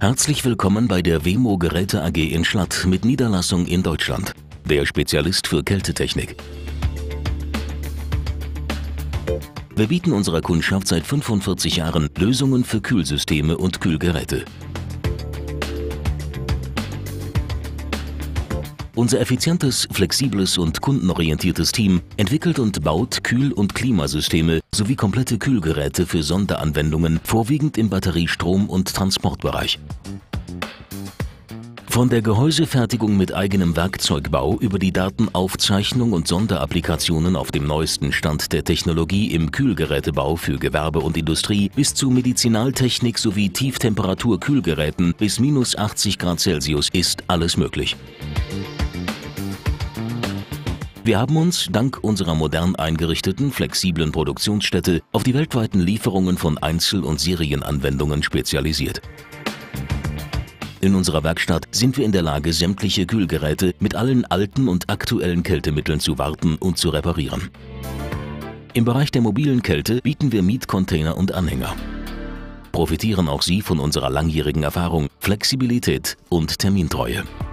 Herzlich willkommen bei der WEMO Geräte AG in Schlatt mit Niederlassung in Deutschland. Der Spezialist für Kältetechnik. Wir bieten unserer Kundschaft seit 45 Jahren Lösungen für Kühlsysteme und Kühlgeräte. Unser effizientes, flexibles und kundenorientiertes Team entwickelt und baut Kühl- und Klimasysteme sowie komplette Kühlgeräte für Sonderanwendungen, vorwiegend im Batteriestrom- und Transportbereich. Von der Gehäusefertigung mit eigenem Werkzeugbau über die Datenaufzeichnung und Sonderapplikationen auf dem neuesten Stand der Technologie im Kühlgerätebau für Gewerbe und Industrie bis zu Medizinaltechnik sowie Tieftemperatur-Kühlgeräten bis -80 Grad Celsius ist alles möglich. Wir haben uns, dank unserer modern eingerichteten, flexiblen Produktionsstätte, auf die weltweiten Lieferungen von Einzel- und Serienanwendungen spezialisiert. In unserer Werkstatt sind wir in der Lage, sämtliche Kühlgeräte mit allen alten und aktuellen Kältemitteln zu warten und zu reparieren. Im Bereich der mobilen Kälte bieten wir Mietcontainer und Anhänger. Profitieren auch Sie von unserer langjährigen Erfahrung, Flexibilität und Termintreue.